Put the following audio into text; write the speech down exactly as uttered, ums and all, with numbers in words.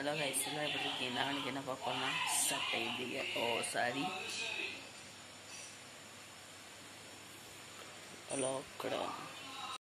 Hello guys, எல்லாம் எப்படி இருக்கீங்க? நாளைக்கு என்ன பார்ப்போம்னா சட்டை இல்லைங்க. ஓ சாரி, ஹலோ கடை